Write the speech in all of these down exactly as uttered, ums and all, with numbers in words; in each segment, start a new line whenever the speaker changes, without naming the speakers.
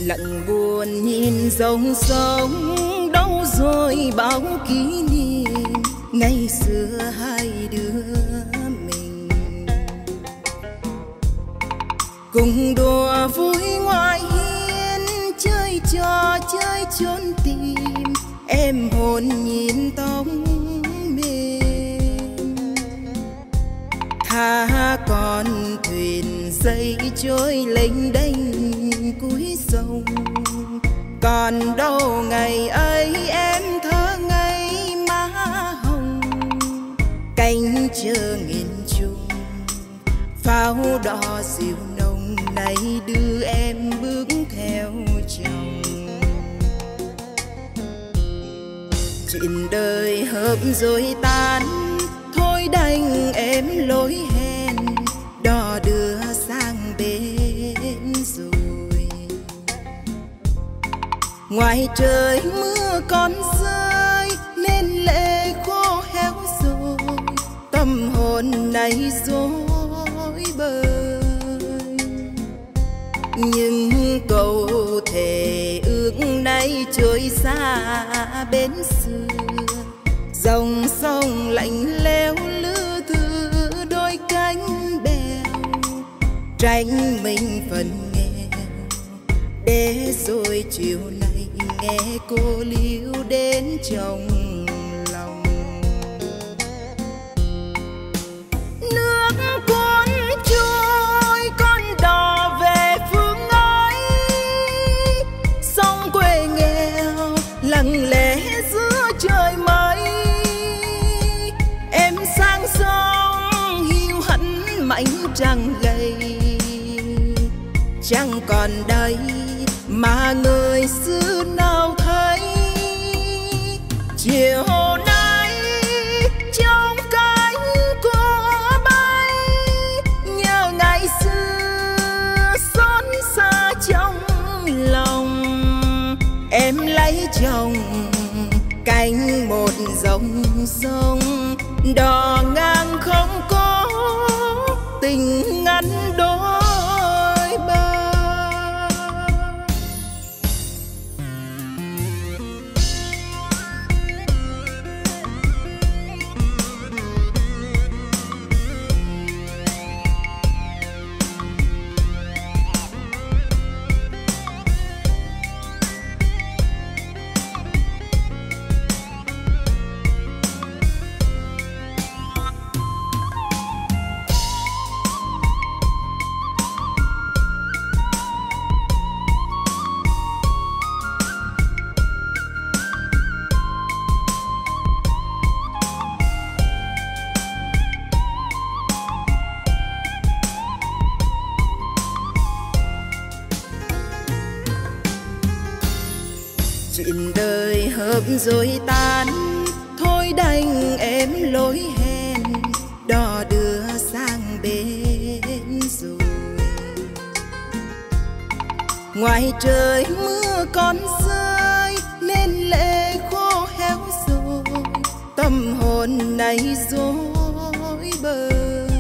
lặng buồn nhìn dòng sông, đâu rồi bao kỷ niệm ngày xưa hai đứa mình cùng đùa vui ngoài hiên, chơi trò chơi trốn tìm, em hồn nhìn tóc mềm. Tha con thuyền dây trôi lênh đênh cuối sông, còn đâu ngày ấy em thơ ngây má hồng. Cánh chờ nghìn trùng pháo đỏ dịu nồng, nay đưa em bước theo chồng. Chuyện đời hợp rồi tan, thôi đành em lối hẹn, đò đưa sang bên rồi. Ngoài trời mưa còn rơi nên lệ khô héo rồi, tâm hồn này dối bời. Nhưng câu thề ước nay trôi xa bên xưa, dòng sông lạnh lẽo lữ từ đôi cánh bèo, tránh mình phần nghèo để rồi chiều nay nghe cô liêu đến trong lòng. Nước cuốn trôi con đò về phương ấy, sông quê nghèo lặng lẽ giữa trời mây. Em sang sông hiu hẳn mảnh trăng gầy, chẳng còn đây mà người xưa nào thấy. Chiều nay trong cánh của bay, nhớ ngày xưa xót xa trong lòng. Em lấy chồng cánh một dòng sông, đò ngang không có tình ngắn đôi bờ. Chuyện đời hợp rồi tan, thôi đành em lối hẹn, đò đưa sang bên rồi. Ngoài trời mưa còn rơi nên lệ khô héo rồi, tâm hồn này dối bời.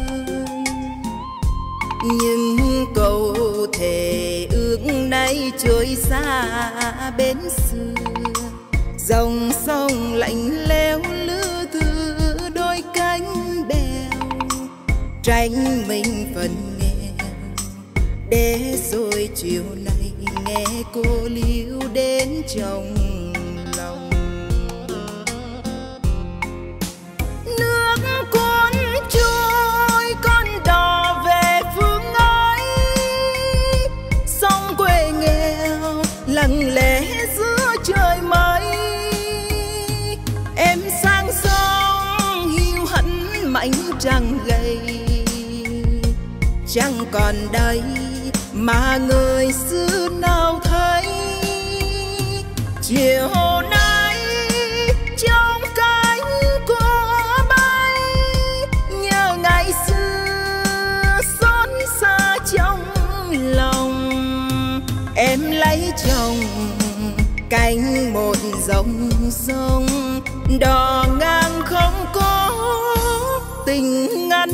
Nhưng câu thề ước nay trôi xa bên xưa, dòng sông lạnh lẽo lữ từ đôi cánh bèo, tránh mình phần nghèo để rồi chiều nay nghe cô liêu đến trong lòng. Nước cuốn trôi con đò về phương ấy, sông quê nghèo lặng lẽ giữa trời mây. Em sang sông hiu hẳn mảnh trăng gầy, chẳng còn đây mà người xưa nào thấy. Chiều nay trong cánh của bay, nhớ ngày xưa xót xa trong lòng. Em lấy chồng cánh một dòng sông, đò ngang không có tình ngắn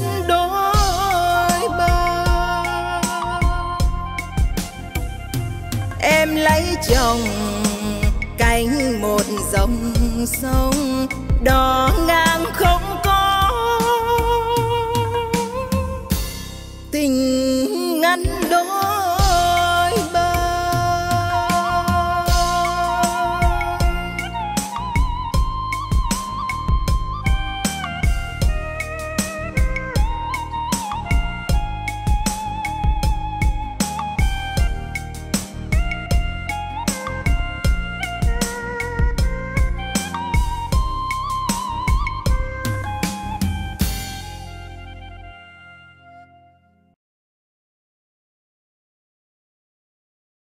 đôi bờ. Em lấy chồng cạnh một dòng sông đỏ ngang không có tình ngăn đôi.